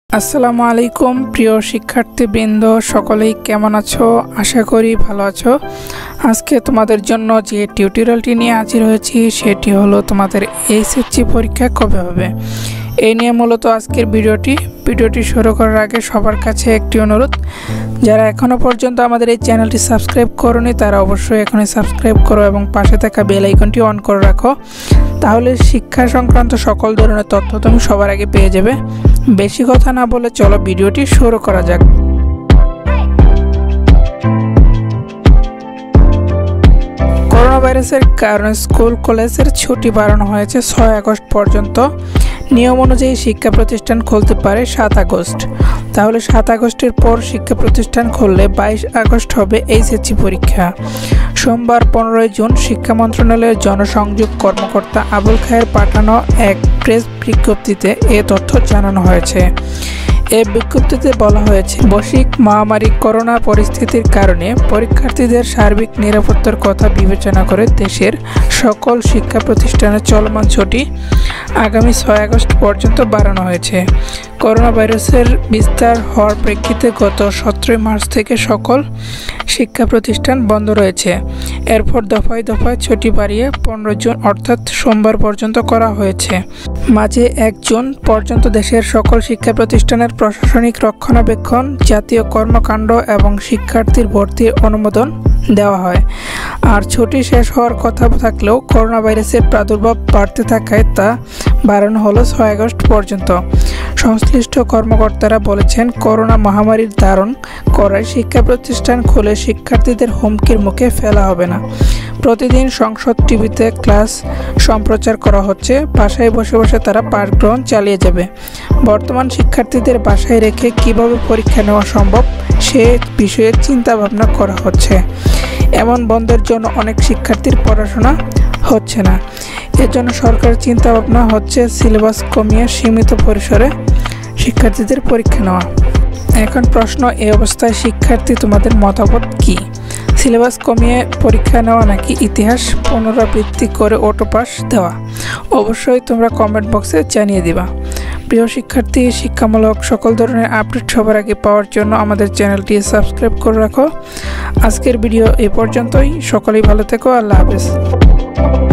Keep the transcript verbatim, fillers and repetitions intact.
আসসালামু আলাইকুম প্রিয় শিক্ষার্থীবৃন্দ, সকলেই কেমন আছো? আশা করি ভালো আছো। আজকে তোমাদের জন্য যে টিউটোরিয়ালটি নিয়ে হাজির হয়েছি সেটি হলো তোমাদের এইচএসসি পরীক্ষা কবে হবে এই নিয়ে মূলত আজকের ভিডিওটি ভিডিওটি শুরু করার আগে সবার কাছে একটি অনুরোধ, যারা এখনও পর্যন্ত আমাদের এই চ্যানেলটি সাবস্ক্রাইব করোনি তারা অবশ্যই এখনই সাবস্ক্রাইব করো এবং পাশে থাকা বেল আইকনটি অন করে রাখো, তাহলে শিক্ষা সংক্রান্ত সকল ধরনের তথ্য তুমি সবার আগে পেয়ে যাবে। বেশি কথা না বলে চলো ভিডিওটি শুরু করা যাক। করোনা ভাইরাসের কারণে স্কুল কলেজের ছুটি বাড়ানো হয়েছে ছয় আগস্ট পর্যন্ত। নিয়ম অনুযায়ী শিক্ষা প্রতিষ্ঠান খুলতে পারে সাত আগস্ট। তাহলে সাত আগস্টের পর শিক্ষা প্রতিষ্ঠান খুললে বাইশ আগস্ট হবে এইচএসসি পরীক্ষা। সোমবার পনেরোই জুন শিক্ষা মন্ত্রণালয়ের জনসংযোগ কর্মকর্তা আবুল খায়ের পাঠানো এক প্রেস বিজ্ঞপ্তিতে এ তথ্য জানানো হয়েছে। এই বিজ্ঞপ্তিতে বলা হয়েছে, বৈশ্বিক মহামারী করোনা পরিস্থিতির কারণে পরীক্ষার্থীদের সার্বিক নিরাপত্তার কথা বিবেচনা করে দেশের সকল শিক্ষা প্রতিষ্ঠানের চলমান ছুটি আগামী ছয় আগস্ট পর্যন্ত বাড়ানো হয়েছে। করোনা ভাইরাসের বিস্তার হওয়ার প্রেক্ষিতে গত সতেরোই মার্চ থেকে সকল শিক্ষা প্রতিষ্ঠান বন্ধ রয়েছে। এরপর দফায় দফায় ছুটি বাড়িয়ে পনেরো জুন অর্থাৎ সোমবার পর্যন্ত করা হয়েছে। মাঝে এক জুন পর্যন্ত দেশের সকল শিক্ষা প্রতিষ্ঠানের প্রশাসনিক রক্ষণাবেক্ষণ, জাতীয় কর্মকাণ্ড এবং শিক্ষার্থীর ভর্তির অনুমোদন দেওয়া হয়। আর ছুটি শেষ হওয়ার কথা থাকলেও করোনা ভাইরাসের প্রাদুর্ভাব বাড়তে থাকায় তা বাড়ানো হলো ছয় আগস্ট পর্যন্ত। সংশ্লিষ্ট কর্মকর্তারা বলেছেন, করোনা মহামারীর ধারণ করায় শিক্ষা প্রতিষ্ঠান খুলে শিক্ষার্থীদের হুমকির মুখে ফেলা হবে না। প্রতিদিন সংসদ টিভিতে ক্লাস সম্প্রচার করা হচ্ছে, বাসায় বসে বসে তারা পাঠ গ্রহণ চালিয়ে যাবে। বর্তমান শিক্ষার্থীদের বাসায় রেখে কিভাবে পরীক্ষা নেওয়া সম্ভব সে বিষয়ে চিন্তা ভাবনা করা হচ্ছে। এমন বন্ধের জন্য অনেক শিক্ষার্থীর পড়াশোনা হচ্ছে না। এর জন্য সরকারের চিন্তা ভাবনা হচ্ছে সিলেবাস কমিয়ে সীমিত পরিসরে শিক্ষার্থীদের পরীক্ষা নেওয়া। এখন প্রশ্ন, এই অবস্থায় শিক্ষার্থী তোমাদের মতামত কি? সিলেবাস কমিয়ে পরীক্ষা নেওয়া নাকি ইতিহাস পুনরাবৃত্তি করে অটো পাস দেওয়া? অবশ্যই তোমরা কমেন্ট বক্সে জানিয়ে দিবা। প্রিয় শিক্ষার্থী, শিক্ষামূলক সকল ধরনের আপডেট সবার আগে পাওয়ার জন্য আমাদের চ্যানেলটি সাবস্ক্রাইব করে রাখো। আজকের ভিডিও এ পর্যন্তই। সকলেই ভালো থেকো। আল্লাহ হাফেজ।